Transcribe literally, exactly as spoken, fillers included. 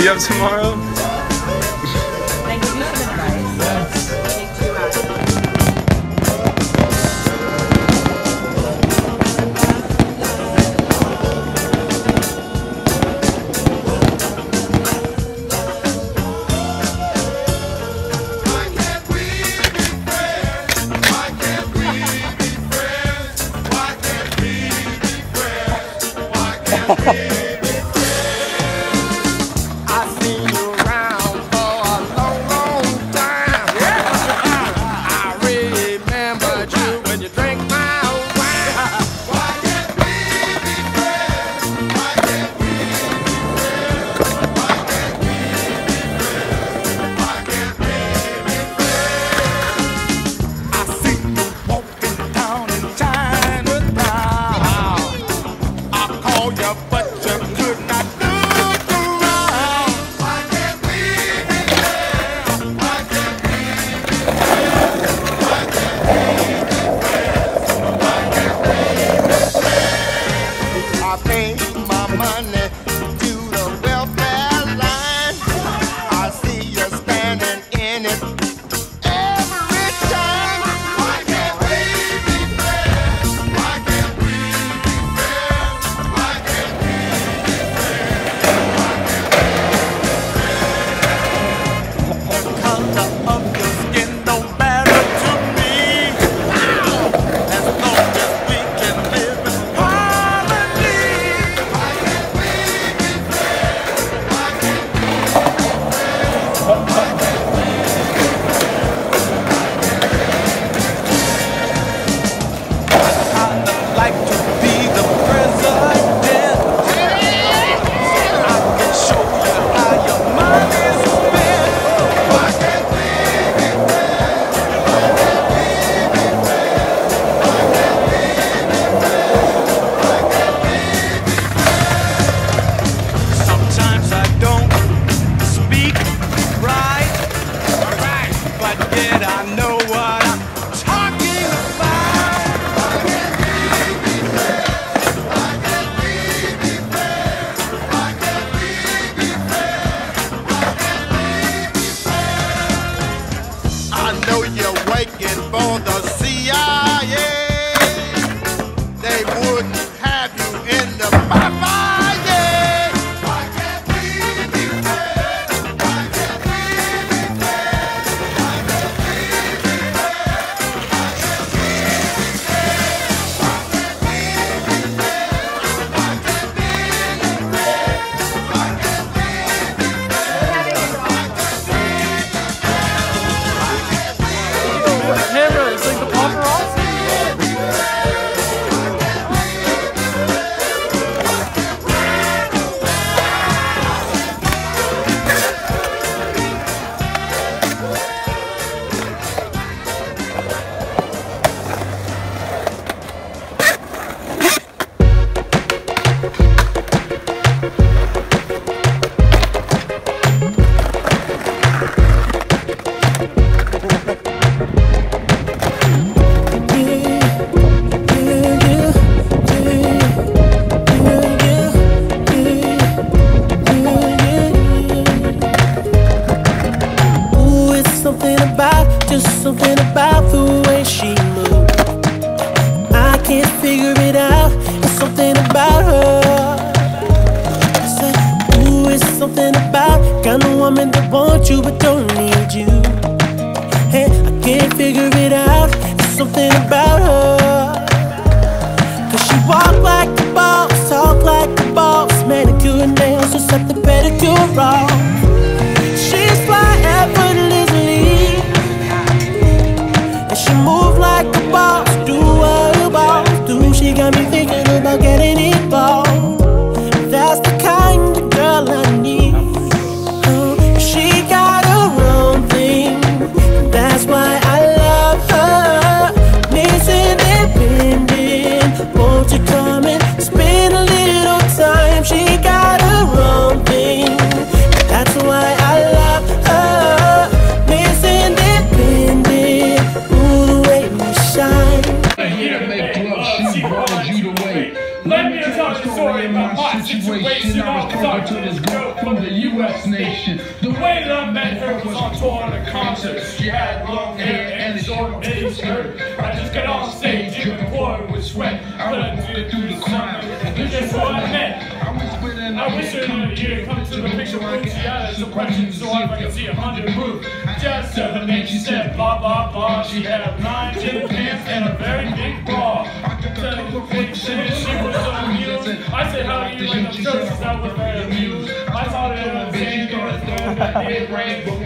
you have tomorrow? I give you some advice. Take two out. Something about the way she moves, I can't figure it out. It's something about her. I said, ooh, it's something about kind of woman that wants you but don't need you. Hey, I can't figure it out. It's something about her. Cause she walk like a boss, talk like a boss, manicure and nails, just set the pedicure off. She's fly effortlessly, and she move like a boss, do what a boss do. She got me thinking about getting involved. That's the kind of girl I need. Oh, she got a was girl from the U S nation. The way that I met her was on tour at a concert. She had long hair and a short mini skirt. I just got on stage, dripping pouring with sweat. But I did it through the crowd. And that's what I met. I wish her in a year come to the picture booth. She had a suppression so I can see a hundred proof. Just her name, she said blah blah blah. She had nine tin pants and a very big bra. She was so amused. I said, how do you like them shirts? I was very amused. I thought it was saying that they ran.